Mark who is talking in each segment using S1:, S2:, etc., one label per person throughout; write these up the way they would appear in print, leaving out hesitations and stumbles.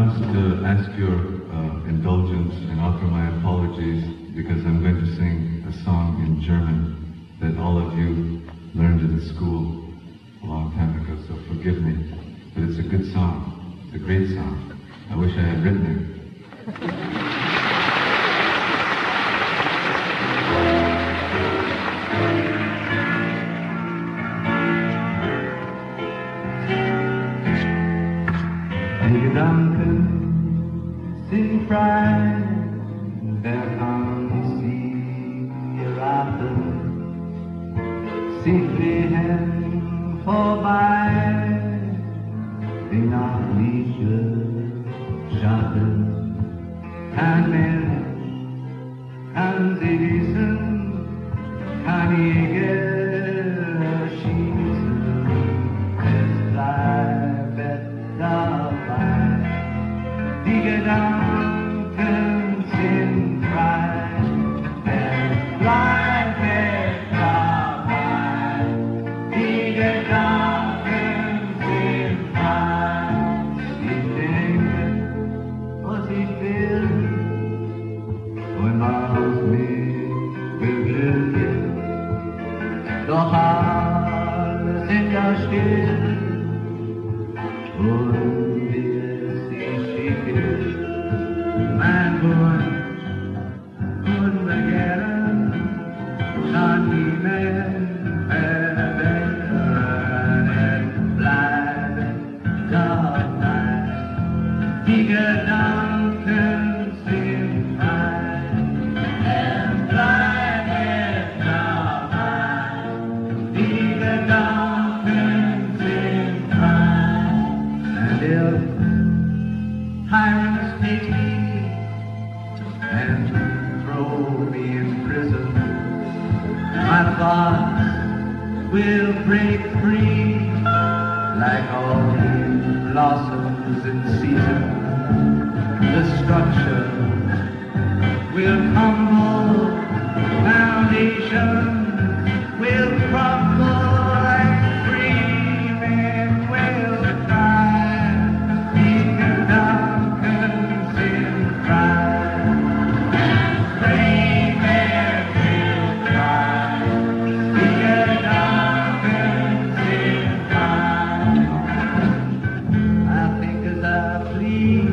S1: wants to ask your indulgence and offer my apologies because I'm going to sing a song in German that all of you learned in the school a long time ago, so forgive me. But it's a good song. It's a great song. I wish I had written it. Die Gedanken sind frei, wer kann sie erraten? Sie fliehen vorbei, wie nach Liebe Schatten. Kein Mensch kann sie wissen, kann Jäger schießen, es bleibt dabei. Die Gedanken sind frei, es bleibt dabei. Die Gedanken sind frei. Ich denke, was ich will, und was mich beglückt. Doch alles ist ja still, und mein Wunsch und Begehren kann nie mehr verwehren, es bleiben dabei. Die Gedanken sind frei, es bleiben dabei. Die Gedanken sind frei. And if tyrants take me and throw me in prison, my thoughts will break free like all the blossoms in season. The structure will crumble, foundation will crumble, and free men will die. The Gedanken sind frei, and free men will die. The Gedanken sind frei. I think as I plead,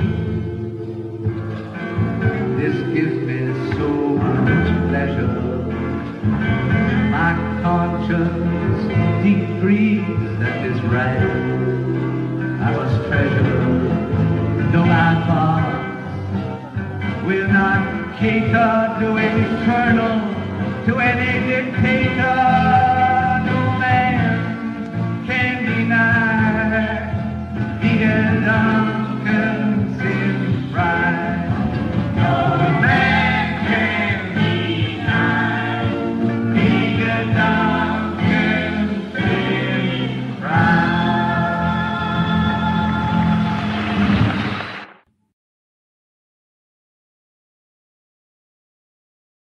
S1: this gives me so much pleasure. My conscience decrees that this right I must treasure. No, my thoughts will not cater to any colonel, to any dictator.